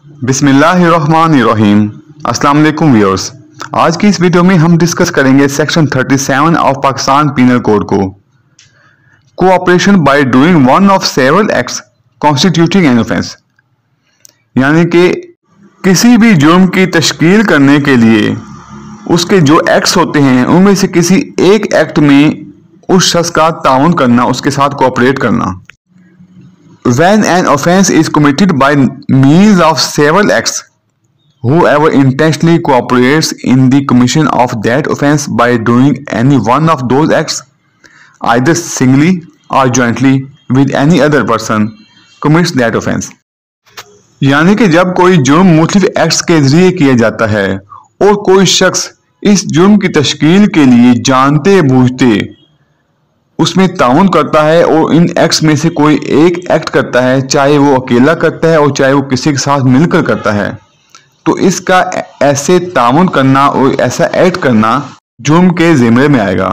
बिस्मिल्लाहिर्रहमानिर्रहीम। अस्सलाम वालेकुम व्यूअर्स। आज की इस वीडियो में हम डिस्कस करेंगे section 37 of Pakistan penal code को, cooperation by doing one of several acts constituting an offence. यानी कि किसी भी जुर्म की तश्कील करने के लिए उसके जो एक्ट्स होते हैं उनमें से किसी एक एक्ट में उस शख्स का ताउन करना, उसके साथ कोऑपरेट करना। When an offense is committed by means of several acts, whoever intentionally cooperates in the commission of that offense by doing any one of those acts, either singly or jointly with any other person, commits that offense। यानी कि जब कोई जुर्म मुख्तलिफ acts के जरिए किया जाता है और कोई शख्स इस जुर्म की तश्कील के लिए जानते बूझते उसमें ताउन करता है और इन एक्ट्स में से कोई एक एक्ट करता है, चाहे वो अकेला करता है और चाहे वो किसी के साथ मिलकर करता है, तो इसका ऐसे ताउन करना और ऐसा एक्ट करना जुर्म के जिम्मे में आएगा।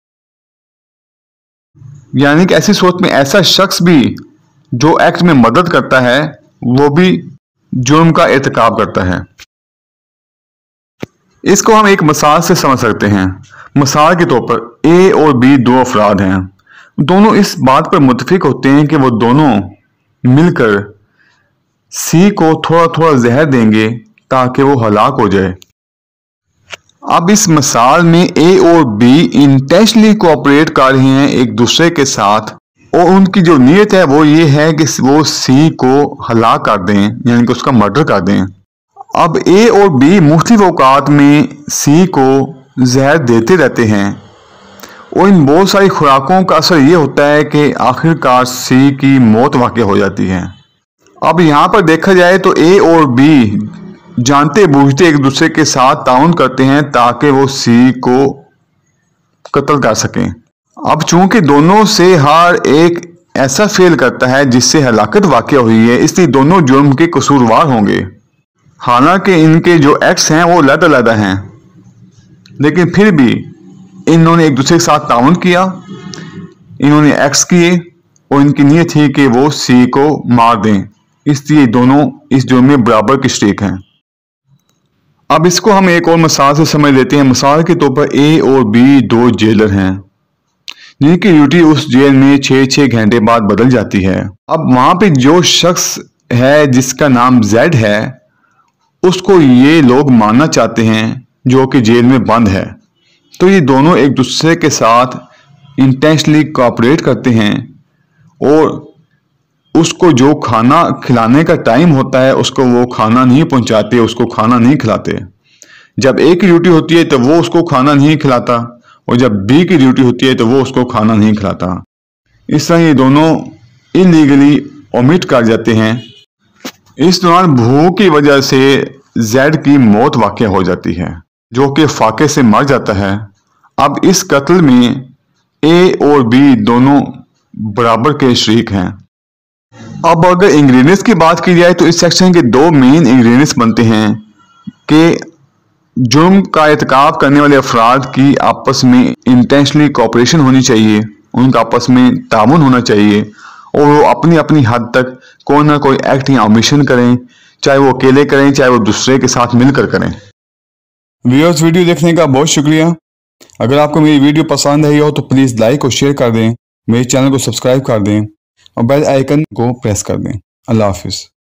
यानी कि ऐसी सूरत में ऐसा शख्स भी जो एक्ट में मदद करता है वो भी जुर्म का इर्तिकाब करता है। इसको हम एक मिसाल से समझ सकते हैं। मिसाल के तौर पर ए और बी दो अफराद हैं। दोनों इस बात पर मुत्तफिक होते हैं कि वो दोनों मिलकर सी को थोड़ा थोड़ा जहर देंगे ताकि वो हलाक हो जाए। अब इस मिसाल में ए और बी इंटेंशनली कोऑपरेट कर रहे हैं एक दूसरे के साथ और उनकी जो नीयत है वो ये है कि वो सी को हलाक कर दें, यानी कि उसका मर्डर कर दें। अब ए और बी मुख्तलिफ औकात में सी को जहर देते रहते हैं और इन बहुत सारी खुराकों का असर ये होता है कि आखिरकार सी की मौत वाक़ई हो जाती है। अब यहाँ पर देखा जाए तो ए और बी जानते बूझते एक दूसरे के साथ ताउन करते हैं ताकि वो सी को कत्ल कर सकें। अब चूंकि दोनों से हर एक ऐसा फेल करता है जिससे हलाकत वाक़ई हुई है, इसलिए दोनों जुर्म के कसूरवार होंगे। हालांकि इनके जो एक्ट्स हैं वो अलग-अलग हैं, लेकिन फिर भी इन्होंने एक दूसरे के साथ ताउन किया, इन्होंने एक्ट्स किए और इनकी नीयत थी कि वो सी को मार दें, इसलिए दोनों इस जुर्म में बराबर के शरीक हैं। अब इसको हम एक और मिसाल से समझ लेते हैं। मिसाल के तौर पर ए और बी दो जेलर हैं जिनकी ड्यूटी उस जेल में 6-6 घंटे बाद बदल जाती है। अब वहां पे जो शख्स है जिसका नाम जेड है उसको ये लोग मारना चाहते हैं जो कि जेल में बंद है, तो ये दोनों एक दूसरे के साथ इंटेंशनली कोऑपरेट करते हैं और उसको जो खाना खिलाने का टाइम होता है उसको वो खाना नहीं पहुंचाते, उसको खाना नहीं खिलाते। जब ए की ड्यूटी होती है तो वो उसको खाना नहीं खिलाता और जब बी की ड्यूटी होती है तो वो उसको खाना नहीं खिलाता। इस तरह ये दोनों इलीगली ओमिट कर जाते हैं। इस दौरान भूख की वजह से जेड की मौत वाक़ई हो जाती है जो कि फाके से मर जाता है। अब इस कत्ल में ए और बी दोनों बराबर के शरीक हैं। अब अगर इंग्रेडिएंट्स की बात की जाए तो इस सेक्शन के दो मेन इंग्रेडिएंट्स बनते हैं कि जुर्म का इर्तिकाब करने वाले अफराद की आपस में इंटेंशनली कोऑपरेशन होनी चाहिए, उनका आपस में ताउन होना चाहिए और वो अपनी अपनी हद तक कोई ना कोई एक्ट या ओमिशन करें, चाहे वो अकेले करें चाहे वो दूसरे के साथ मिलकर करें। व्यूअर्स, वीडियो देखने का बहुत शुक्रिया। अगर आपको मेरी वीडियो पसंद आई हो तो प्लीज़ लाइक और शेयर कर दें, मेरे चैनल को सब्सक्राइब कर दें और बेल आइकन को प्रेस कर दें। अल्लाह हाफिज़।